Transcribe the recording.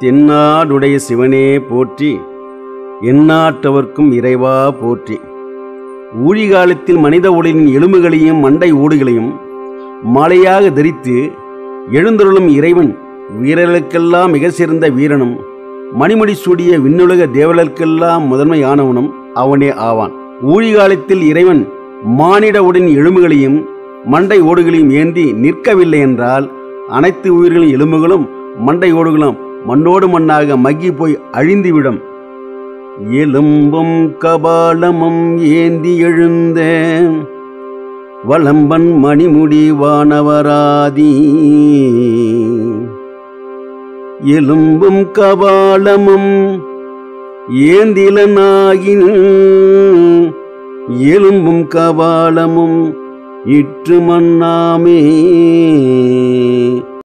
தென்னாடுடைய சிவனே போற்றி, எந்நாட்டவர்க்கும் இறைவா போற்றி. ஊழிகாலத்தில் மனித உடலின் எலும்புகளையும் மண்டை ஓடுகளையும் மாலையாக தரித்து எழுந்தருளும் இறைவன் வீரர்களுக்கெல்லாம் மிக சிறந்த வீரனும் மணிமுடி சூடிய விண்ணுலக தேவர்களுக்கெல்லாம் முதன்மையானவனும் அவனே ஆவான். ஊழிகாலத்தில் இறைவன் மானிட உடலின் எலும்புகளையும் மண்டை ஓடுகளையும் ஏந்தி நிற்கவில்லை என்றால் அனைத்து உயிர்களின் எலும்புகளும் மண்டை ஓடுகளும் மண்ணோடு மண்ணாக மக்கி போய் அழிந்துவிடும். எலும்பும் கபாலமும் ஏந்தி எழுந்த வலம்பன் மணிமுடி வானவராதி. எலும்பும் கபாலமும் ஏந்திலனாகின் எலும்பும் கபாலமும் இற்று மண்ணாமே.